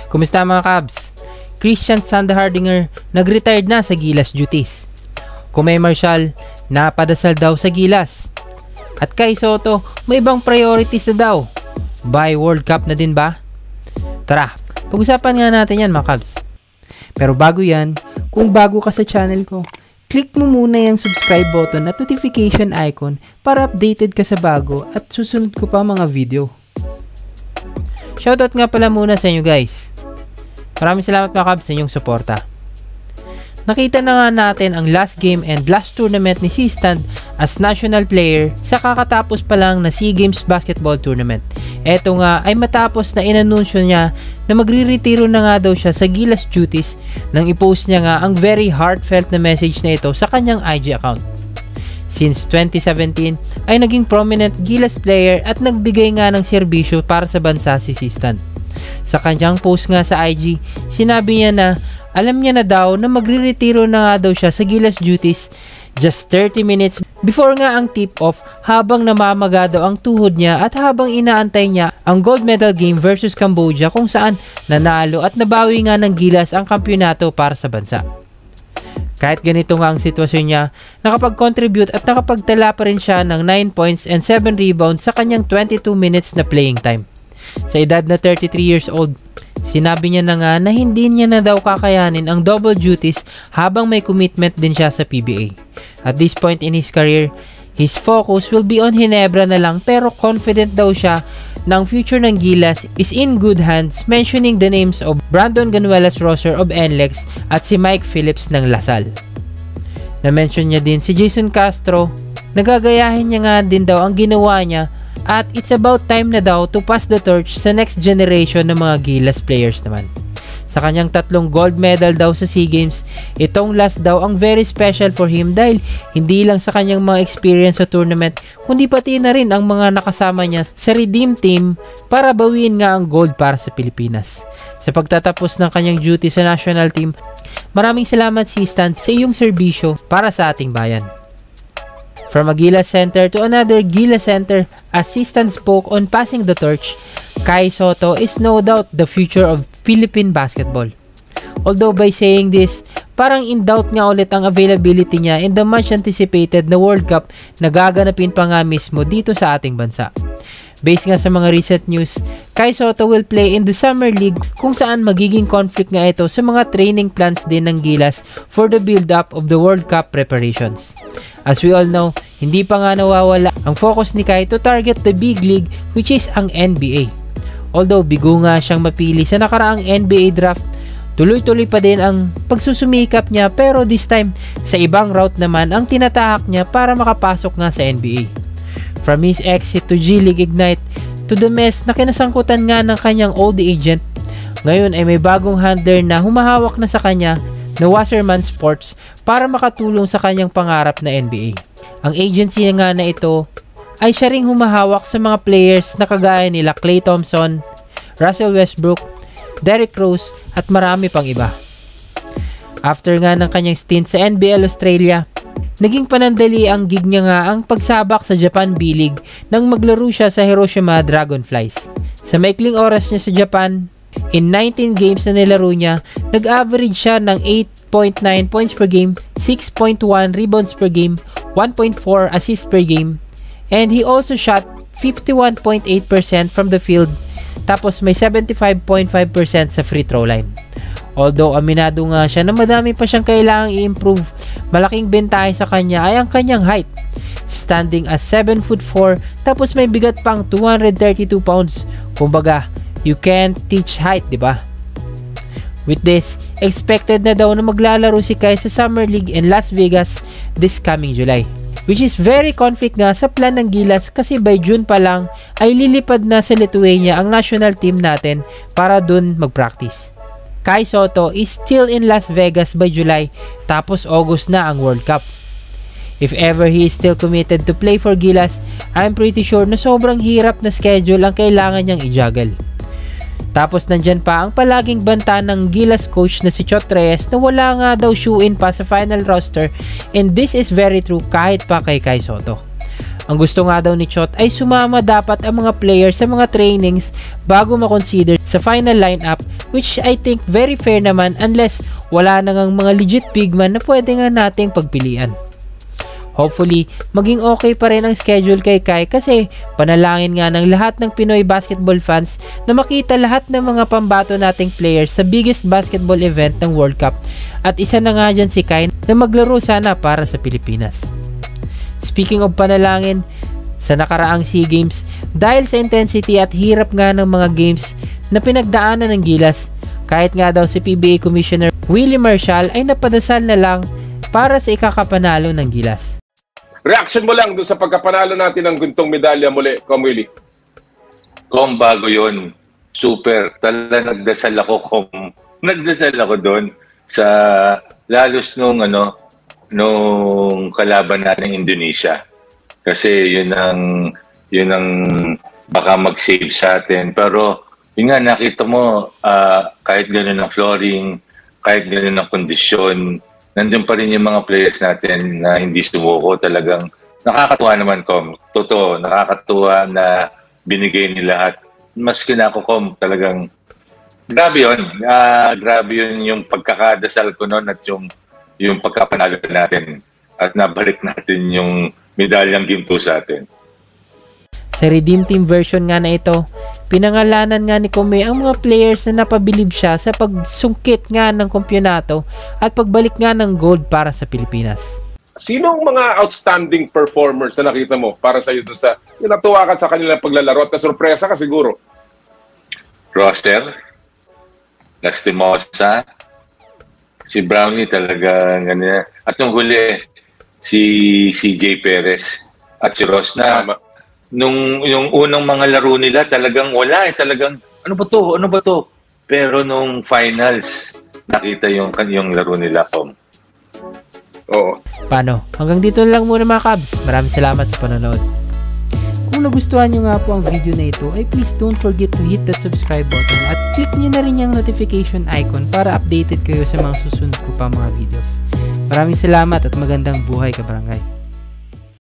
Kumusta mga Cubs? Christian Sandehardinger nag-retired na sa Gilas duties. Kumay Marshall, napadasal daw sa Gilas. At kay Soto, may ibang priorities na daw. By World Cup na din ba? Tara, pag-usapan nga natin yan mga Cubs. Pero bago yan, kung bago ka sa channel ko, click mo muna yung subscribe button at notification icon para updated ka sa bago at susunod ko pa mga video. Shoutout nga pala muna sa inyo guys. Maraming salamat mga Cubs sa inyong suporta. Nakita na nga natin ang last game and last tournament ni C-Stand as national player sa kakatapos pa lang na SEA Games Basketball Tournament. Eto nga ay matapos na inanunsyo niya na magre-retiro na nga daw siya sa Gilas duties nang i-post niya nga ang very heartfelt na message na ito sa kanyang IG account. Since 2017 ay naging prominent Gilas player at nagbigay nga ng serbisyo para sa bansa si C-Stand. Sa kanyang post nga sa IG, sinabi niya na alam niya na daw na magre-retiro na nga daw siya sa Gilas duties just 30 minutes before nga ang tip-off habang namamaga daw ang tuhod niya at habang inaantay niya ang gold medal game versus Cambodia kung saan nanalo at nabawi nga ng Gilas ang kampyonato para sa bansa. Kahit ganito nga ang sitwasyon niya, nakapag-contribute at nakapagtala pa rin siya ng 9 points and 7 rebounds sa kanyang 22 minutes na playing time. Sa edad na 33 years old, sinabi niya na nga na hindi niya na daw kakayanin ang double duties habang may commitment din siya sa PBA. At this point in his career, his focus will be on Ginebra na lang pero confident daw siya na ang future ng Gilas is in good hands, mentioning the names of Brandon Ganuelas-Rosser of NLEX at si Mike Phillips ng Lasal. Na-mention niya din si Jason Castro, nagagayahin niya nga din daw ang ginawa niya at it's about time na daw to pass the torch sa next generation ng mga Gilas players naman. Sa kanyang 3 gold medal daw sa SEA Games, itong last daw ang very special for him dahil hindi lang sa kanyang mga experience sa tournament, kundi pati na rin ang mga nakasama niya sa Redeem Team para bawiin nga ang gold para sa Pilipinas. Sa pagtatapos ng kanyang duty sa national team, maraming salamat C-Stand sa iyong serbisyo para sa ating bayan. From a Gilas center to another Gilas center, as C-Stand spoke on passing the torch, Kai Sotto is no doubt the future of Philippine basketball. Although by saying this, parang in doubt nga ulit ang availability niya in the much anticipated na World Cup na gaganapin pa nga mismo dito sa ating bansa. Based nga sa mga recent news, Kai Sotto will play in the Summer League kung saan magiging conflict nga ito sa mga training plans din ng Gilas for the build-up of the World Cup preparations. As we all know, hindi pa nga nawawala ang focus ni Kai to target the big league which is ang NBA. Although bigo nga siyang mapili sa nakaraang NBA draft, tuloy-tuloy pa din ang pagsusumikap niya pero this time sa ibang route naman ang tinatahak niya para makapasok nga sa NBA. From his exit to G-League Ignite to the mess na kinasangkutan nga ng kanyang old agent, ngayon ay may bagong handler na humahawak na sa kanya na Wasserman Sports para makatulong sa kanyang pangarap na NBA. Ang agency nga na ito ay siya ring humahawak sa mga players na kagaya nila Klay Thompson, Russell Westbrook, Derrick Rose at marami pang iba. After nga ng kanyang stint sa NBL Australia, naging panandali ang gig niya nga ang pagsabak sa Japan B-League nang maglaro siya sa Hiroshima Dragonflies. Sa maikling oras niya sa Japan, in 19 games na nilaro niya, nag-average siya ng 8.9 points per game, 6.1 rebounds per game, 1.4 assists per game, and he also shot 51.8% from the field tapos may 75.5% sa free throw line. Although aminado nga siya na madami pa siyang kailangang i-improve, malaking bentahe sa kanya ay ang kanyang height. Standing as 7'4" tapos may bigat pang 232 pounds. Kumbaga, you can't teach height, di ba? With this, expected na daw na maglalaro si Kai sa Summer League in Las Vegas this coming July. Which is very conflict nga sa plan ng Gilas kasi by June pa lang ay lilipad na sa Lithuania ang national team natin para dun mag-practice. Kai Sotto is still in Las Vegas by July tapos August na ang World Cup. If ever he is still committed to play for Gilas, I'm pretty sure na sobrang hirap na schedule ang kailangan niyang i-juggle. Tapos nandyan pa ang palaging banta ng Gilas coach na si Chot Reyes na wala nga daw shoe-in pa sa final roster, and this is very true kahit pa kay Kai Sotto. Ang gusto nga daw ni Chot ay sumama dapat ang mga players sa mga trainings bago makonsider sa final lineup, which I think very fair naman unless wala na ngang mga legit big man na pwede nga nating pagpilian. Hopefully, maging okay pa rin ang schedule kay Kai kasi panalangin nga ng lahat ng Pinoy basketball fans na makita lahat ng mga pambato nating players sa biggest basketball event ng World Cup, at isa na nga dyan si Kai na maglaro sana para sa Pilipinas. Speaking of panalangin, sa nakaraang SEA Games, dahil sa intensity at hirap nga ng mga games na pinagdaanan ng Gilas, kahit nga daw si PBA Commissioner Willie Marshall ay napadasal na lang para sa ikakapanalo ng Gilas. Reaction mo lang doon sa pagkapanalo natin ng guntong medalya muli, Kom Willie. Kom, bago yun. Super. Talaga nagdasal ako, Nagdasal ako doon sa lalos nung kalaban natin ng Indonesia. Kasi yun ang baka mag-save sa atin. Pero yun nga, nakita mo, kahit gano'n ang flooring, kahit gano'n ang kondisyon, nandun pa rin yung mga players natin na hindi sumuko. Talagang nakakatuwa naman, Kom. Totoo, nakakatuwa na binigay ni lahat. Mas kinako, Kom, talagang grabe yun. Grabe yun yung pagkakadasal ko noon at yung pagkapanalo natin. At nabalik natin yung medalyang ginto sa atin. Sa Redeem Team version nga na ito, pinangalanan nga ni Kome ang mga players na napabilib siya sa pagsungkit nga ng kompyonato at pagbalik nga ng gold para sa Pilipinas. Sino ang mga outstanding performers na nakita mo para sa iyo doon sa yung natuwa ka sa kanilang paglalaro at na-surpresa ka siguro? Roster, Lastimosa, si Brownie talaga ganyan. At yung huli, si CJ Perez at si Ross na yung unang mga laro nila talagang wala talagang ano ba to? Pero nung finals nakita yung laro nila, Kom. Oo. Paano? Hanggang dito lang muna mga Cubs. Maraming salamat sa panonood. Kung nagustuhan nyo nga po ang video na ito, ay please don't forget to hit that subscribe button at click nyo na rin yung notification icon para updated kayo sa mga susunod ko pa mga videos. Maraming salamat at magandang buhay, kabarangay.